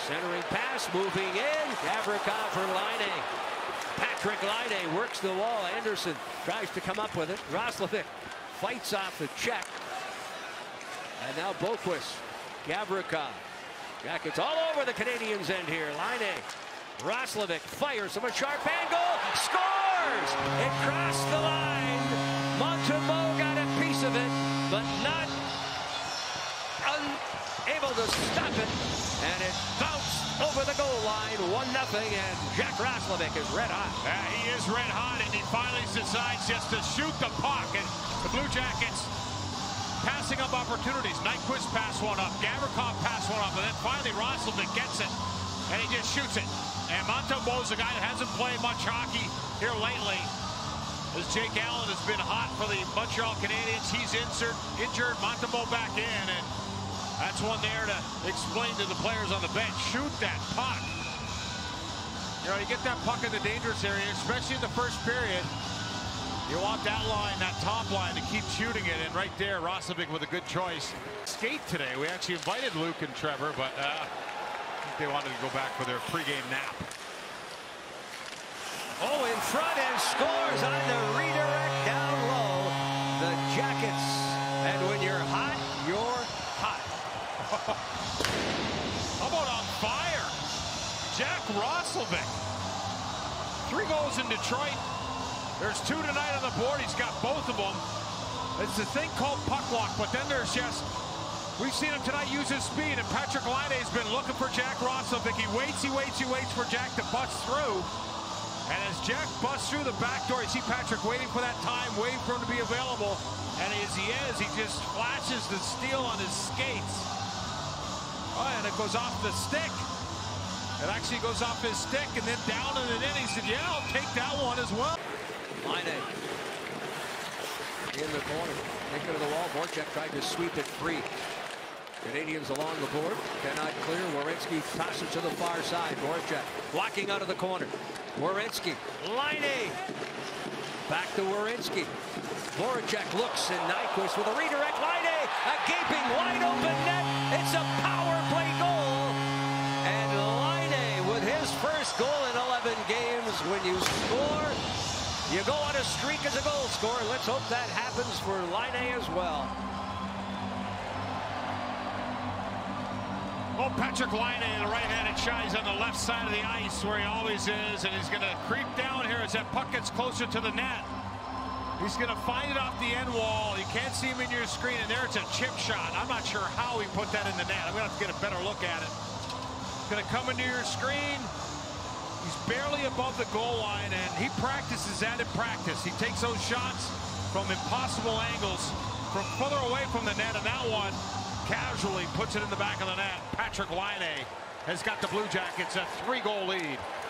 Centering pass, moving in. Gavrikov for Laine. Patrick Laine works the wall. Anderson tries to come up with it. Roslovic fights off the check. And now Boqvist. Gavrikov. Jackets all over the Canadiens' end here. Laine. Roslovic fires from a sharp angle. Scores! It crossed the line. Montembeault got a piece of it, but not unable to stop it. And it bounced over the goal line. 1-0, and Jack Roslovic is red hot. He is red hot, and he finally decides just to shoot the puck. And the Blue Jackets passing up opportunities. Nyquist passed one up. Gavrikov passed one up. And then finally Roslovic gets it. And he just shoots it. And Montembeault's a guy that hasn't played much hockey here lately. As Jake Allen has been hot for the Montreal Canadiens. He's injured. Montembeault back in. And that's one there to explain to the players on the bench. Shoot that puck. You know, you get that puck in the dangerous area, especially in the first period. You want that line, that top line, to keep shooting it. And right there, Roslovic with a good choice. Skate today. We actually invited Luke and Trevor, but I think they wanted to go back for their pregame nap. Oh, in front and scores on the redirect down low. The Jackets. And when you're hot, you're hot. How about on fire? Jack Roslovic. 3 goals in Detroit. There's 2 tonight on the board. He's got both of them. It's a thing called puck luck, but then there's just, we've seen him tonight use his speed, and Patrick Laine's been looking for Jack Roslovic. He waits for Jack to bust through. And as Jack busts through the back door, you see Patrick waiting for that time, waiting for him to be available. And as he is, he just flashes the steel on his skates. Oh, and it goes off the stick. It actually goes off his stick and then down in the net. He said, yeah, I'll take that one as well. Laine in the corner. Take it to the wall. Voracek tried to sweep it free. Canadiens along the board. Cannot clear. Werenski tosses to the far side. Voracek blocking out of the corner. Werenski. Laine. Back to Werenski. Voracek looks, and Nyquist with a redirect. Laine. A gaping wide open net. It's a power play goal. And Laine with his first goal in 11 games. When you score, you go on a streak as a goal scorer. Let's hope that happens for Laine as well. Oh, Patrick Laine, the right-handed shot. He's on the left side of the ice where he always is, and he's going to creep down here as that puck gets closer to the net. He's going to find it off the end wall. You can't see him in your screen, and there it's a chip shot. I'm not sure how he put that in the net. I'm going to have to get a better look at it. Going to come into your screen. He's barely above the goal line, and he practices that in practice. He takes those shots from impossible angles from further away from the net, and that one casually puts it in the back of the net. Patrick Laine has got the Blue Jackets a 3-goal lead.